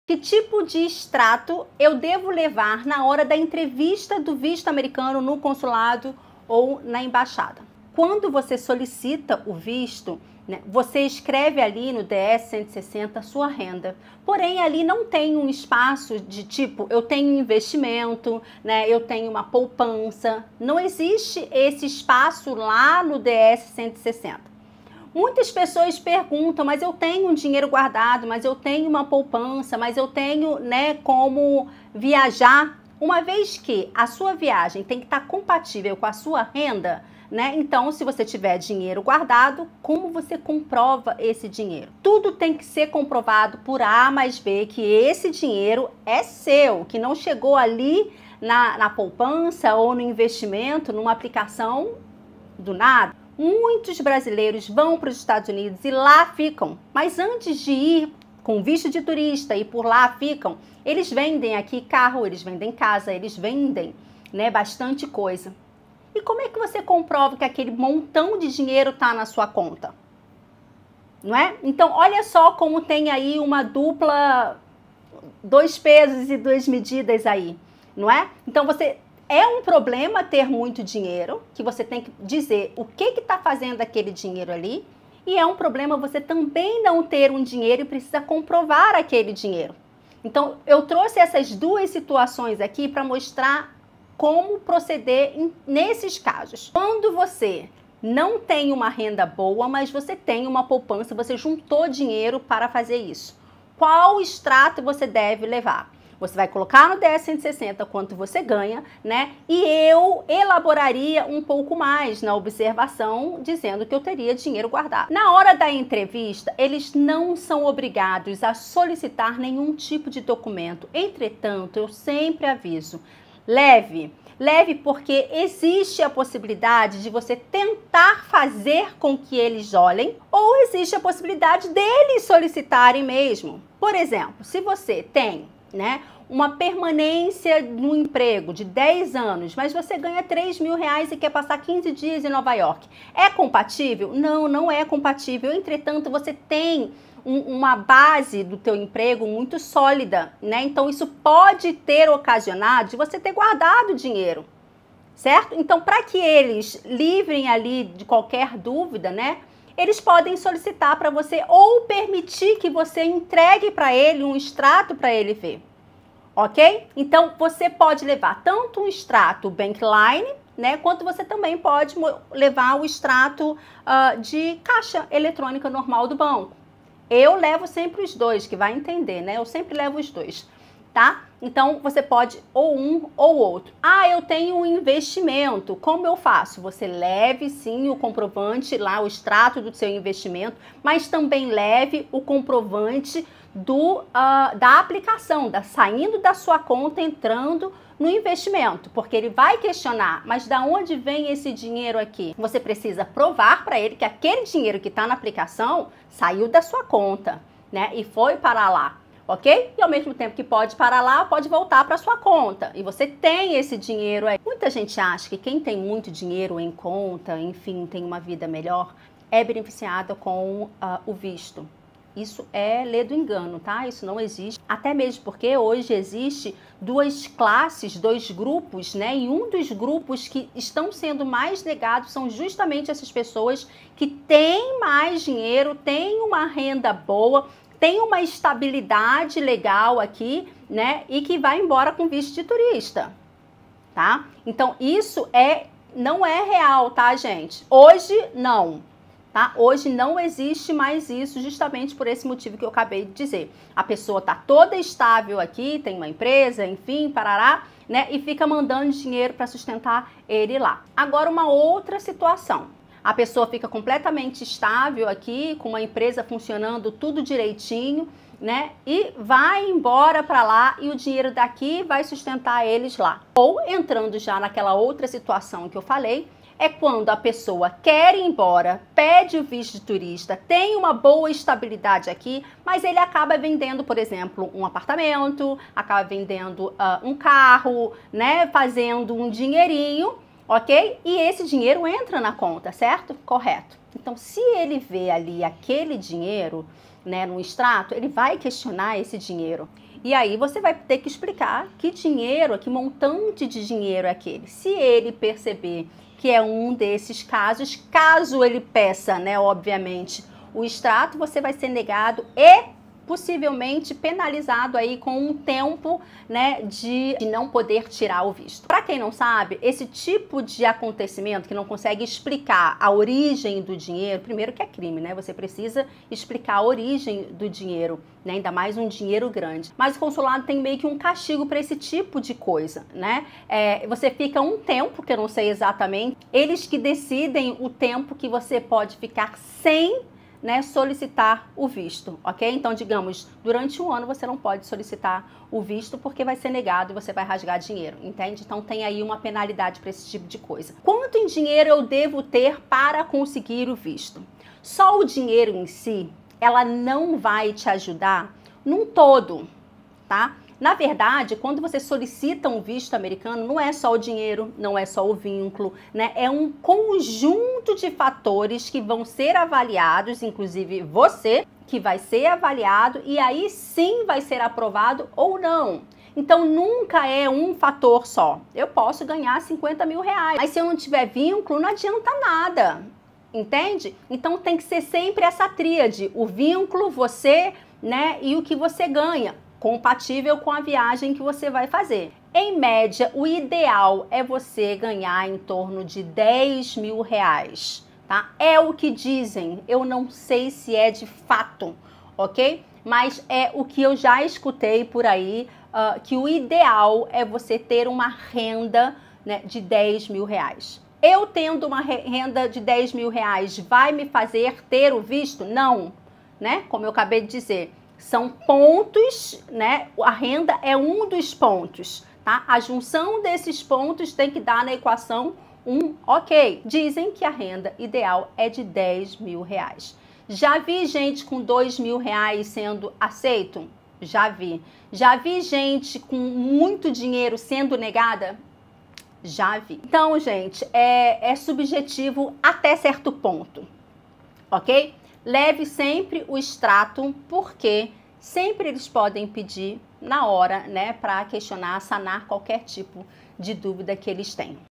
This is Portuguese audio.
Que tipo de extrato eu devo levar na hora da entrevista do visto americano no consulado ou na embaixada? Quando você solicita o visto, né, você escreve ali no DS-160 a sua renda. Porém, ali não tem um espaço de tipo, eu tenho investimento, né, eu tenho uma poupança. Não existe esse espaço lá no DS-160. Muitas pessoas perguntam, mas eu tenho um dinheiro guardado, mas eu tenho uma poupança, mas eu tenho, né, como viajar. Uma vez que a sua viagem tem que estar compatível com a sua renda, né? Então, se você tiver dinheiro guardado, como você comprova esse dinheiro? Tudo tem que ser comprovado por A mais B, que esse dinheiro é seu, que não chegou ali na poupança ou no investimento, numa aplicação do nada. Muitos brasileiros vão para os Estados Unidos e lá ficam, mas antes de ir com visto de turista e por lá ficam, eles vendem aqui carro, eles vendem casa, eles vendem, né, bastante coisa. E como é que você comprova que aquele montão de dinheiro está na sua conta? Não é? Então, olha só como tem aí uma dupla, dois pesos e duas medidas aí, não é? Então, é um problema ter muito dinheiro, que você tem que dizer o que está fazendo aquele dinheiro ali, e é um problema você também não ter um dinheiro e precisa comprovar aquele dinheiro. Então, eu trouxe essas duas situações aqui para mostrar como proceder nesses casos. Quando você não tem uma renda boa, mas você tem uma poupança, você juntou dinheiro para fazer isso. Qual extrato você deve levar? Você vai colocar no DS-160 quanto você ganha, né? E eu elaboraria um pouco mais na observação, dizendo que eu teria dinheiro guardado. Na hora da entrevista, eles não são obrigados a solicitar nenhum tipo de documento. Entretanto, eu sempre aviso, leve porque existe a possibilidade de você tentar fazer com que eles olhem, ou existe a possibilidade deles solicitarem mesmo. Por exemplo, se você tem, né, uma permanência no emprego de 10 anos, mas você ganha 3 mil reais e quer passar 15 dias em Nova York. É compatível? Não, não é compatível. Entretanto, você tem uma base do teu emprego muito sólida, né? Então, isso pode ter ocasionado de você ter guardado dinheiro, certo? Então, para que eles livrem ali de qualquer dúvida, né? Eles podem solicitar para você ou permitir que você entregue para ele um extrato para ele ver, ok? Então, você pode levar tanto um extrato Bankline, né, quanto você também pode levar o extrato de caixa eletrônica normal do banco. Eu levo sempre os dois, que vai entender, né? Eu sempre levo os dois, tá? Então, você pode ou um ou outro. Ah, eu tenho um investimento. Como eu faço? Você leve, sim, o comprovante lá, o extrato do seu investimento, mas também leve o comprovante da aplicação, saindo da sua conta, entrando no investimento, porque ele vai questionar, mas da onde vem esse dinheiro aqui? Você precisa provar para ele que aquele dinheiro que está na aplicação saiu da sua conta, né, e foi para lá, ok? E ao mesmo tempo que pode parar lá, pode voltar para sua conta, e você tem esse dinheiro aí. Muita gente acha que quem tem muito dinheiro em conta, enfim, tem uma vida melhor, é beneficiada com o visto. Isso é lê do engano, tá? Isso não existe. Até mesmo porque hoje existe duas classes, dois grupos, né? E um dos grupos que estão sendo mais negados são justamente essas pessoas que têm mais dinheiro, têm uma renda boa, têm uma estabilidade legal aqui, né? E que vai embora com visto de turista, tá? Então, isso não é real, tá, gente? Hoje, não. Tá? Hoje não existe mais isso, justamente por esse motivo que eu acabei de dizer. A pessoa está toda estável aqui, tem uma empresa, enfim, parará, né? E fica mandando dinheiro para sustentar ele lá. Agora, uma outra situação. A pessoa fica completamente estável aqui, com uma empresa funcionando tudo direitinho, né? E vai embora para lá e o dinheiro daqui vai sustentar eles lá. Ou entrando já naquela outra situação que eu falei, é quando a pessoa quer ir embora, pede o visto de turista, tem uma boa estabilidade aqui, mas ele acaba vendendo, por exemplo, um apartamento, acaba vendendo um carro, né, fazendo um dinheirinho, ok? E esse dinheiro entra na conta, certo? Correto. Então, se ele vê ali aquele dinheiro, né, no extrato, ele vai questionar esse dinheiro. E aí você vai ter que explicar que dinheiro, que montante de dinheiro é aquele. Se ele perceber que é um desses casos, caso ele peça, né, obviamente, o extrato, você vai ser negado e possivelmente penalizado aí com um tempo, né, de não poder tirar o visto. Para quem não sabe, esse tipo de acontecimento que não consegue explicar a origem do dinheiro, primeiro que é crime, né? Você precisa explicar a origem do dinheiro, né? Ainda mais um dinheiro grande. Mas o consulado tem meio que um castigo para esse tipo de coisa, né? Você fica um tempo, que eu não sei exatamente, eles que decidem o tempo que você pode ficar sem, né, solicitar o visto, ok? Então, digamos, durante um ano você não pode solicitar o visto porque vai ser negado e você vai rasgar dinheiro, entende? Então, tem aí uma penalidade para esse tipo de coisa. Quanto em dinheiro eu devo ter para conseguir o visto? Só o dinheiro em si, ela não vai te ajudar num todo, tá? Na verdade, quando você solicita um visto americano, não é só o dinheiro, não é só o vínculo, né? É um conjunto de fatores que vão ser avaliados, inclusive você, que vai ser avaliado e aí sim vai ser aprovado ou não. Então, nunca é um fator só. Eu posso ganhar 50 mil reais, mas se eu não tiver vínculo, não adianta nada, entende? Então, tem que ser sempre essa tríade, o vínculo, você, né, e o que você ganha, compatível com a viagem que você vai fazer. Em média, o ideal é você ganhar em torno de 10 mil reais, tá? É o que dizem, eu não sei se é de fato, ok? Mas é o que eu já escutei por aí, que o ideal é você ter uma renda, né, de 10 mil reais. Eu tendo uma renda de 10 mil reais vai me fazer ter o visto? Não, né? Como eu acabei de dizer. São pontos, né? A renda é um dos pontos, tá? A junção desses pontos tem que dar na equação ok. Dizem que a renda ideal é de 10 mil reais. Já vi gente com 2 mil reais sendo aceito? Já vi. Já vi gente com muito dinheiro sendo negada? Já vi. Então, gente, é subjetivo até certo ponto, ok? Leve sempre o extrato, porque sempre eles podem pedir na hora, né, para questionar, sanar qualquer tipo de dúvida que eles tenham.